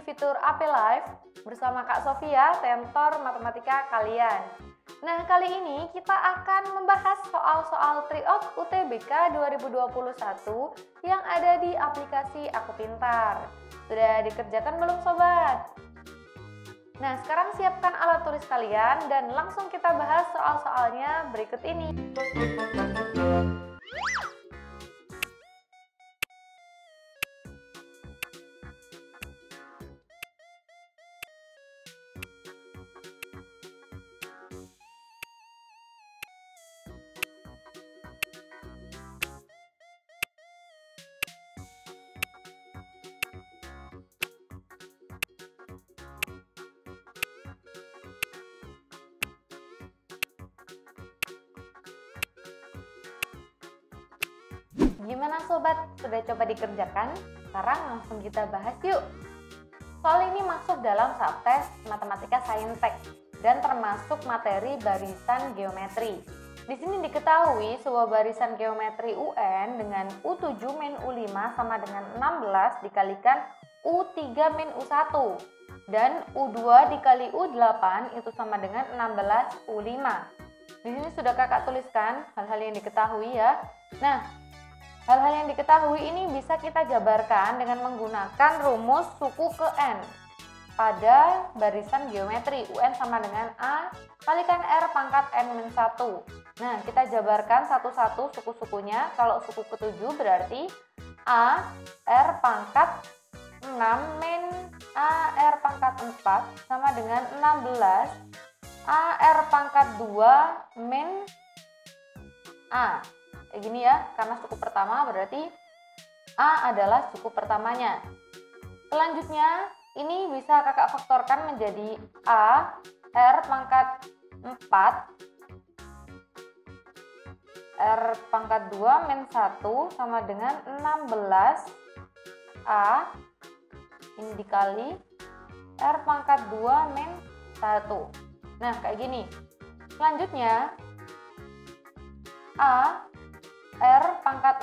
fitur AP Live bersama Kak Sofia, tentor matematika kalian. Nah, kali ini kita akan membahas soal-soal Triops UTBK 2021 yang ada di aplikasi Aku Pintar. Sudah dikerjakan belum sobat? Nah, sekarang siapkan alat tulis kalian dan langsung kita bahas soal-soalnya berikut ini. Gimana sobat? Sudah coba dikerjakan? Sekarang langsung kita bahas yuk. Soal ini masuk dalam subtes Matematika Saintek dan termasuk materi barisan geometri. Di sini diketahui sebuah barisan geometri UN dengan U7 min U5 sama dengan 16 dikalikan U3 min U1 dan U2 dikali U8 itu sama dengan 16 U5. Di sini sudah kakak tuliskan hal-hal yang diketahui ya. Nah, hal-hal yang diketahui ini bisa kita jabarkan dengan menggunakan rumus suku ke N pada barisan geometri UN sama dengan A kalikan R pangkat N-1. Nah, kita jabarkan satu-satu suku-sukunya. Kalau suku ke-7 berarti A R pangkat 6 min A R pangkat 4 sama dengan 16 A R pangkat 2 min A. Kayak gini ya, karena suku pertama berarti A adalah suku pertamanya. Selanjutnya ini bisa kakak faktorkan menjadi A R pangkat 4 R pangkat 2 min 1 sama dengan 16 A ini dikali R pangkat 2 min 1. Nah, kayak gini. Selanjutnya A R pangkat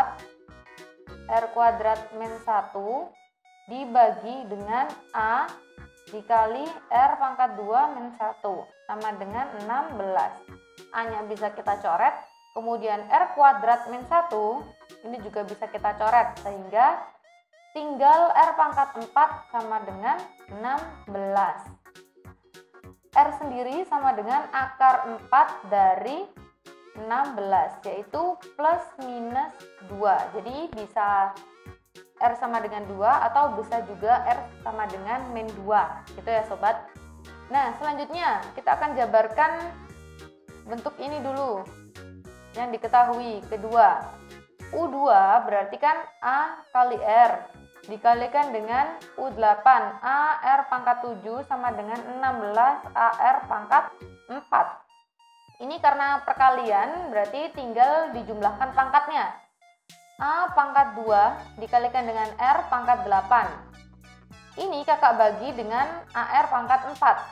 4 R kuadrat min 1 dibagi dengan A dikali R pangkat 2 min 1 sama dengan 16. A nya bisa kita coret, kemudian R kuadrat min 1 ini juga bisa kita coret sehingga tinggal R pangkat 4 sama dengan 16. R sendiri sama dengan akar 4 dari 16 yaitu plus minus 2. Jadi bisa R sama dengan 2 atau bisa juga R sama dengan min 2 gitu ya sobat. Nah, selanjutnya kita akan jabarkan bentuk ini dulu yang diketahui. Kedua, U2 berarti kan A kali R dikalikan dengan U8 A R pangkat 7 sama dengan 16 AR pangkat 4. Ini karena perkalian berarti tinggal dijumlahkan pangkatnya. A pangkat 2 dikalikan dengan R pangkat 8. Ini kakak bagi dengan AR pangkat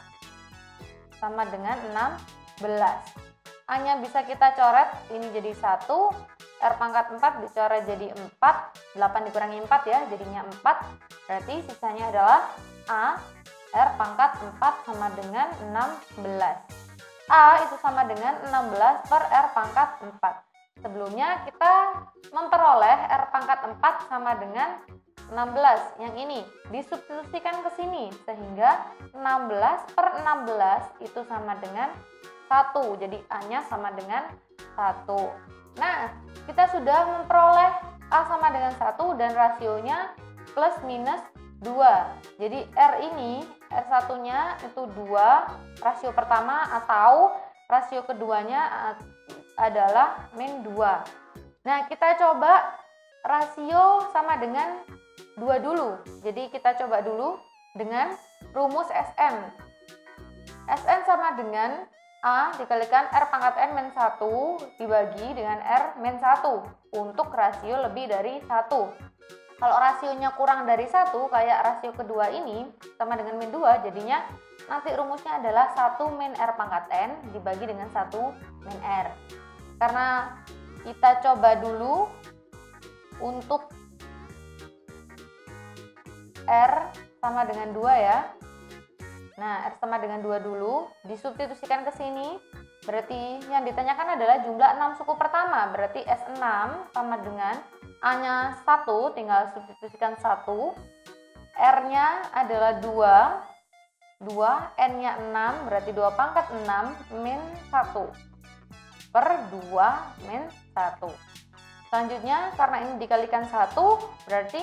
4. Sama dengan 16. A-nya bisa kita coret, ini jadi 1. R pangkat 4 dicoret jadi 4. 8 dikurangi 4 ya, jadinya 4. Berarti sisanya adalah A R pangkat 4 sama dengan 16. A itu sama dengan 16 per R pangkat 4. Sebelumnya kita memperoleh R pangkat 4 sama dengan 16. Yang ini disubstitusikan ke sini sehingga 16 per 16 itu sama dengan 1. Jadi A-nya sama dengan 1. Nah, kita sudah memperoleh A sama dengan 1 dan rasionya plus minus 2. Jadi R ini R1-nya itu 2, rasio pertama atau rasio keduanya adalah min 2. Nah, kita coba rasio sama dengan 2 dulu. Jadi kita coba dulu dengan rumus SN. SN sama dengan A dikalikan R pangkat N min 1 dibagi dengan R min 1 untuk rasio lebih dari 1. Kalau rasionya kurang dari 1 kayak rasio kedua ini sama dengan min 2, jadinya nanti rumusnya adalah 1 min R pangkat N dibagi dengan 1 min R. Karena kita coba dulu untuk R sama dengan 2 ya. Nah, R sama dengan 2 dulu, disubstitusikan ke sini. Berarti yang ditanyakan adalah jumlah 6 suku pertama. Berarti S6 sama dengan A-nya 1, tinggal substitusikan 1. R-nya adalah 2, N-nya 6, berarti 2 pangkat 6 min 1 per 2 min 1. Selanjutnya, karena ini dikalikan 1, berarti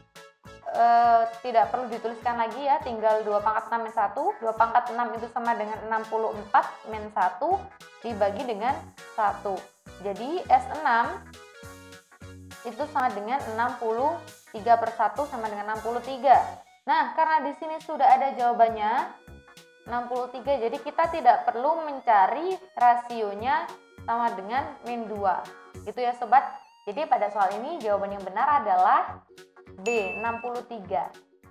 tidak perlu dituliskan lagi ya, tinggal 2 pangkat 6 min 1. 2 pangkat 6 itu sama dengan 64 min 1 dibagi dengan 1. Jadi S6 itu sama dengan 63 per 1 sama dengan 63. Nah, karena di sini sudah ada jawabannya 63, jadi kita tidak perlu mencari rasionya sama dengan min 2. Gitu ya sobat. Jadi pada soal ini jawaban yang benar adalah B, 63.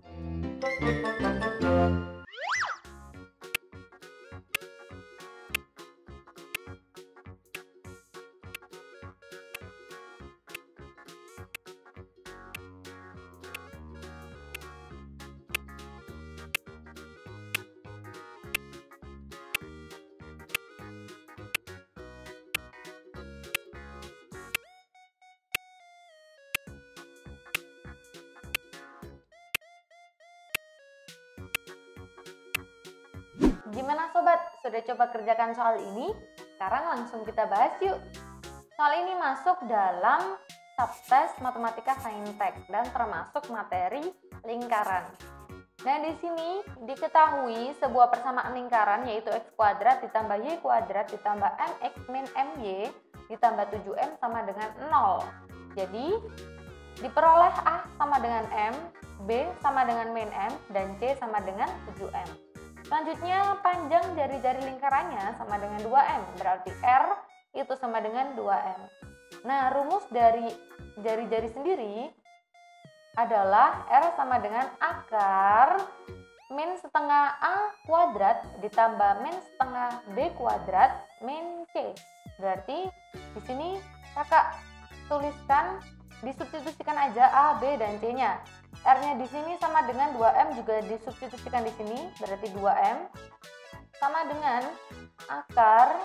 Gimana sobat? Sudah coba kerjakan soal ini? Sekarang langsung kita bahas yuk. Soal ini masuk dalam subtes matematika saintek dan termasuk materi lingkaran. Nah, di sini diketahui sebuah persamaan lingkaran yaitu x kuadrat ditambah y kuadrat ditambah mx min my ditambah 7m sama dengan 0. Jadi, diperoleh A sama dengan M, B sama dengan min M, dan C sama dengan 7M. Selanjutnya, panjang jari-jari lingkarannya sama dengan 2M, berarti R itu sama dengan 2M. Nah, rumus dari jari-jari sendiri adalah R sama dengan akar min setengah A kuadrat ditambah min setengah B kuadrat min C. Berarti di sini kakak tuliskan, disubstitusikan aja A, B, dan C-nya. R-nya di sini sama dengan 2M, juga disubstitusikan di sini, berarti 2M sama dengan akar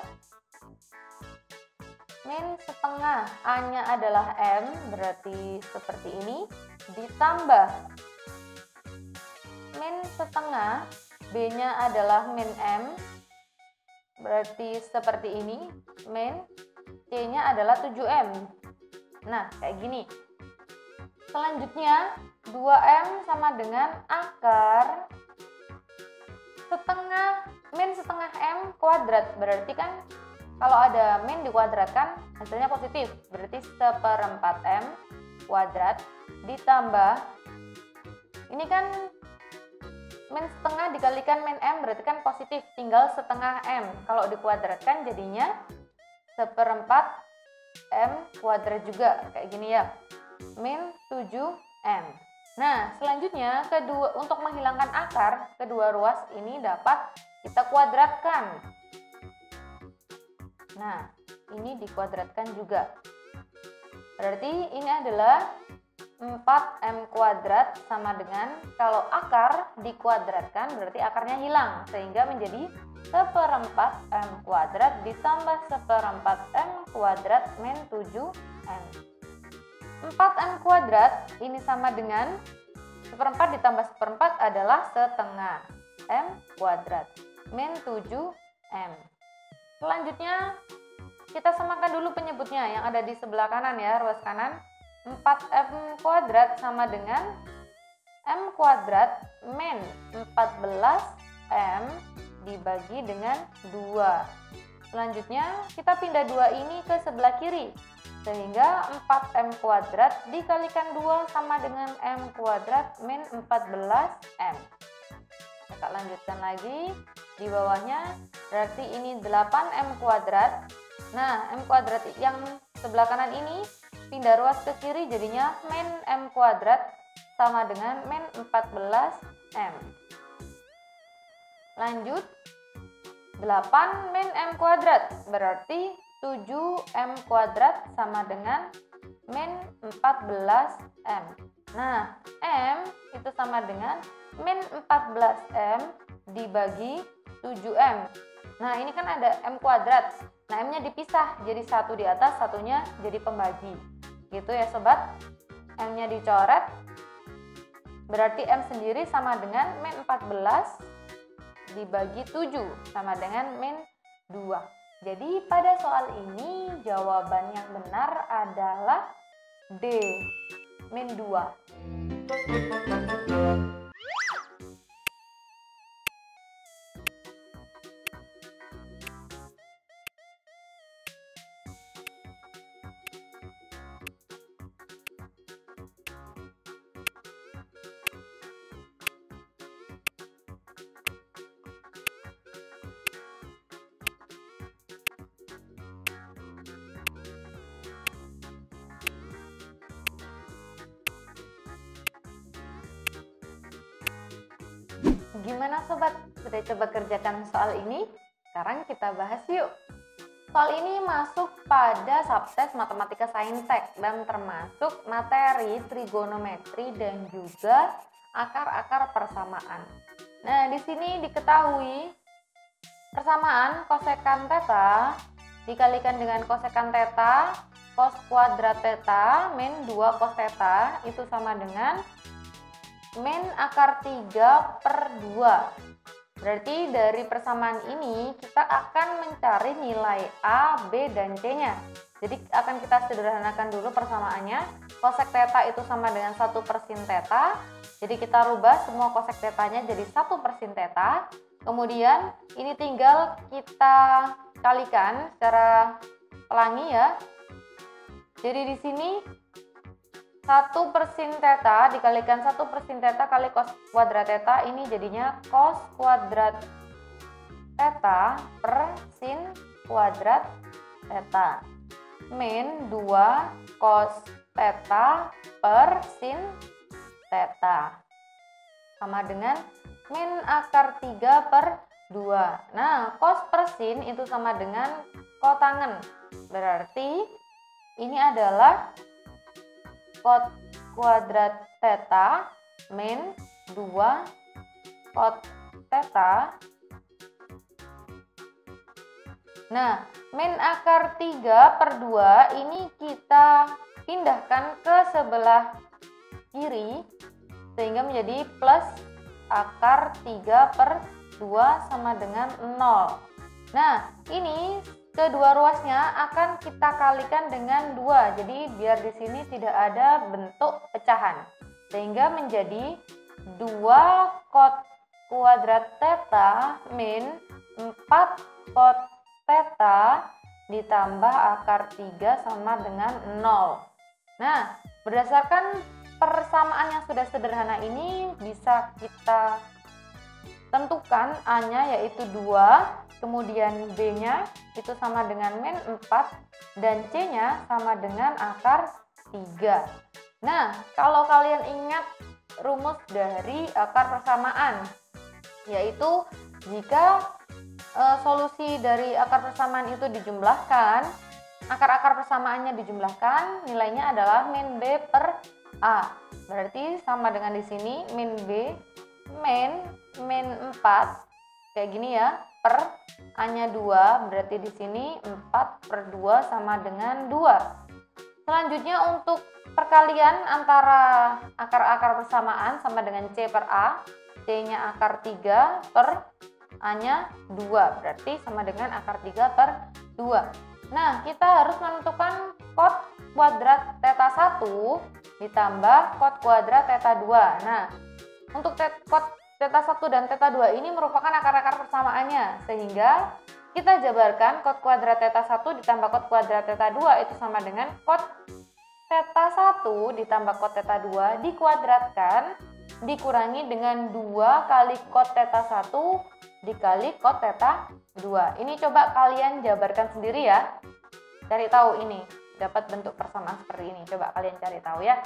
min setengah A-nya adalah M, berarti seperti ini, ditambah min setengah B-nya adalah min M, berarti seperti ini, min C-nya adalah 7M. Nah, kayak gini. Selanjutnya, 2M sama dengan akar min setengah M kuadrat. Berarti kan kalau ada min dikuadratkan hasilnya positif. Berarti 1/4 M kuadrat ditambah, ini kan min setengah dikalikan min M berarti kan positif, tinggal setengah M. Kalau dikuadratkan jadinya 1/4 M kuadrat juga, kayak gini ya, min 7M. Nah, selanjutnya untuk menghilangkan akar, kedua ruas ini dapat kita kuadratkan. Nah, ini dikuadratkan juga. Berarti ini adalah 4M kuadrat sama dengan, kalau akar dikuadratkan berarti akarnya hilang, sehingga menjadi 1/4 M kuadrat ditambah 1/4 M kuadrat min 7M. 4M kuadrat ini sama dengan 1/4 ditambah 1/4 adalah setengah M kuadrat min 7M. Selanjutnya kita samakan dulu penyebutnya yang ada di sebelah kanan ya, ruas kanan. 4M kuadrat sama dengan M kuadrat min 14M dibagi dengan 2. Selanjutnya kita pindah 2 ini ke sebelah kiri, sehingga 4M kuadrat dikalikan 2 sama dengan M kuadrat min 14M. Kita lanjutkan lagi di bawahnya, berarti ini 8M kuadrat. Nah, M kuadrat yang sebelah kanan ini pindah ruas ke kiri, jadinya min M kuadrat sama dengan min 14M. Lanjut, 8 min M kuadrat berarti 7M kuadrat sama dengan min 14M. Nah, M itu sama dengan min 14M dibagi 7M. Nah, ini kan ada M kuadrat. Nah, M-nya dipisah, jadi satu di atas, satunya jadi pembagi. Gitu ya sobat. M-nya dicoret, berarti M sendiri sama dengan min 14 dibagi 7, sama dengan min 2. Jadi pada soal ini jawaban yang benar adalah D, min 2. Gimana sobat? Sudah coba kerjakan soal ini? Sekarang kita bahas yuk. Soal ini masuk pada subtes matematika saintek dan termasuk materi trigonometri dan juga akar-akar persamaan. Nah, di sini diketahui persamaan kosekan theta dikalikan dengan kosekan theta cos kuadrat theta min 2 cos theta itu sama dengan min akar 3/2. Berarti dari persamaan ini kita akan mencari nilai A, B, dan C-nya. Jadi akan kita sederhanakan dulu persamaannya. Kosek theta itu sama dengan 1/sin theta. Jadi kita rubah semua kosek theta-nya jadi 1/sin theta. Kemudian ini tinggal kita kalikan secara pelangi ya. Jadi di sini 1/sin theta dikalikan 1/sin theta kali cos kuadrat theta, ini jadinya cos kuadrat theta per sin kuadrat theta min 2 cos theta per sin theta sama dengan min akar 3/2. Nah, cos per sin itu sama dengan kotangen. Berarti ini adalah cos kuadrat theta min 2 cos theta. Nah, min akar 3/2 ini kita pindahkan ke sebelah kiri sehingga menjadi plus akar 3/2 sama dengan 0. Nah, ini kedua ruasnya akan kita kalikan dengan 2. Jadi biar di sini tidak ada bentuk pecahan. Sehingga menjadi 2 cos kuadrat theta min 4 cos theta ditambah akar 3 sama dengan 0. Nah, berdasarkan persamaan yang sudah sederhana ini bisa kita tentukan A-nya yaitu 2. Kemudian B-nya itu sama dengan min 4 dan C-nya sama dengan akar 3. Nah, kalau kalian ingat rumus dari akar persamaan, yaitu jika solusi dari akar persamaan itu dijumlahkan, akar-akar persamaannya dijumlahkan, nilainya adalah min B per A. Berarti sama dengan di sini min B min 4 kayak gini ya, per A-nya 2, berarti di sini 4/2 sama dengan 2. Selanjutnya untuk perkalian antara akar-akar persamaan sama dengan C per A, C-nya akar 3 per A-nya 2, berarti sama dengan akar 3/2. Nah, kita harus menentukan cos kuadrat theta 1 ditambah cos kuadrat theta 2. Nah, untuk cos theta 1 dan theta 2 ini merupakan akar-akar persamaannya, sehingga kita jabarkan cos kuadrat theta 1 ditambah cos kuadrat theta 2 itu sama dengan cos theta 1 ditambah cos theta 2 dikuadratkan dikurangi dengan 2 kali cos theta 1 dikali cos theta 2. Ini coba kalian jabarkan sendiri ya. Cari tahu ini, dapat bentuk persamaan seperti ini. Coba kalian cari tahu ya.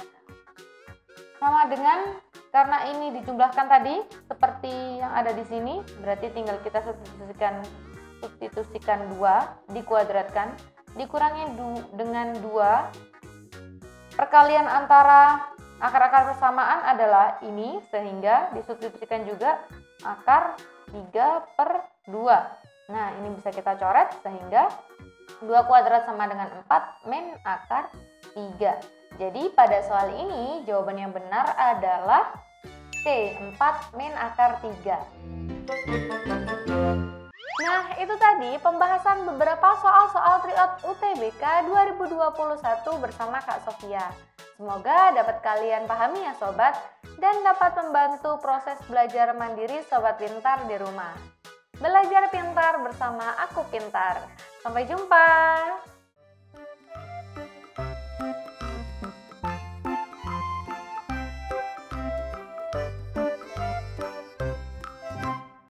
Sama dengan, karena ini dijumlahkan tadi seperti yang ada di sini, berarti tinggal kita substitusikan 2 dikuadratkan dikurangi dengan 2. Perkalian antara Akar-akar persamaan adalah ini, sehingga disubstitusikan juga akar 3/2. Nah, ini bisa kita coret sehingga 2 kuadrat sama dengan 4 min akar 3. Jadi pada soal ini jawaban yang benar adalah C, 4 min akar 3. Nah, itu tadi pembahasan beberapa soal-soal Tryout UTBK 2021 bersama Kak Sofia. Semoga dapat kalian pahami ya sobat, dan dapat membantu proses belajar mandiri sobat pintar di rumah. Belajar pintar bersama Aku Pintar. Sampai jumpa!